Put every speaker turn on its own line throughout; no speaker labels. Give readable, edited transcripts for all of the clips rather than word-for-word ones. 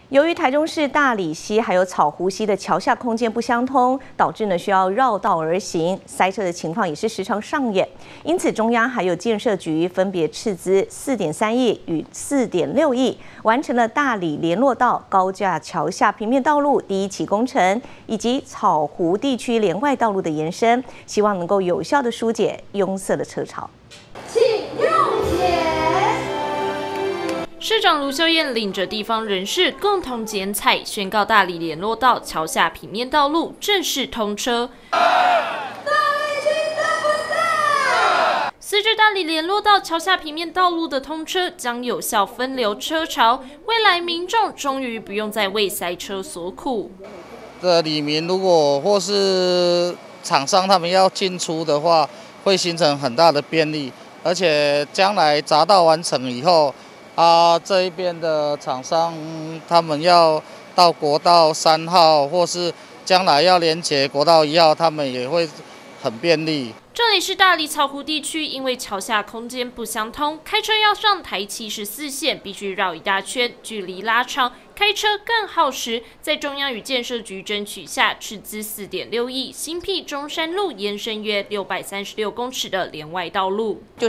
由于台中市大里溪还有草湖溪的桥下空间不相通，导致需要绕道而行，塞车的情况也是时常上演。因此，中央还有建设局分别斥资4.3亿与4.6亿，完成了大里联络道高架桥下平面道路第一期工程，以及草湖地区连外道路的延伸，希望能够有效的疏解拥塞的车潮。
请用解。
市长卢秀燕领着地方人士共同剪彩，宣告大里联络道桥下平面道路正式通车。随着大里联络道桥下平面道路的通车，将有效分流车潮，未来民众终于不用再为塞车所苦。
里民如果或是厂商他们要进出的话，会形成很大的便利，而且将来匝道完成以后。这一边的厂商，他们要到国道3号，或是将来要连接国道1号，他们也会很便利。
这里是大里草湖地区，因为桥下空间不相通，开车要上台74线，必须绕一大圈，距离拉长，开车更耗时。在中央与建设局争取下，斥资4.6亿，新辟中山路延伸约636公尺的连外道路，
就是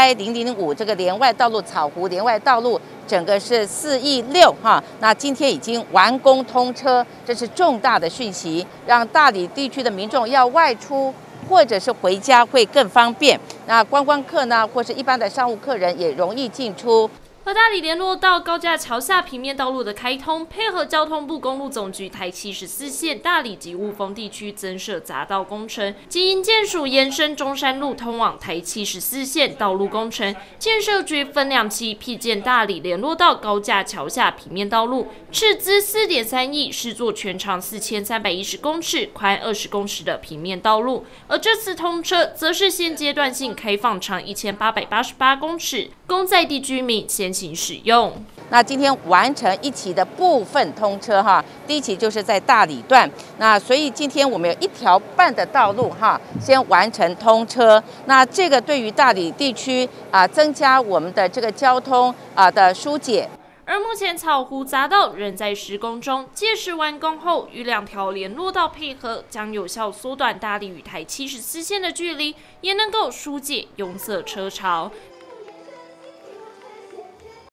AI005这个连外道路，草湖连外道路，整个是4亿6哈。那今天已经完工通车，这是重大的讯息，让大里地区的民众要外出或者是回家会更方便。那观光客呢，或是一般的商务客人也容易进出。
而大里联络道高架桥下平面道路的开通，配合交通部公路总局台74线大里及雾峰地区增设匝道工程，及营建署延伸中山路通往台74线道路工程，建设局分2期辟建大里联络道高架桥下平面道路，斥资4.3亿，施作全长4310公尺、宽20公尺的平面道路。而这次通车，则是先阶段性开放长1888公尺，供在地居民先行使用。
那今天完成1期的部分通车哈，第1期就是在大里段，那所以今天我们有1条半的道路哈，先完成通车。那这个对于大里地区增加我们的这个交通的疏解。
而目前草湖匝道仍在施工中，届时完工后，与2条联络道配合，将有效缩短大里与台74线的距离，也能够疏解拥塞车潮。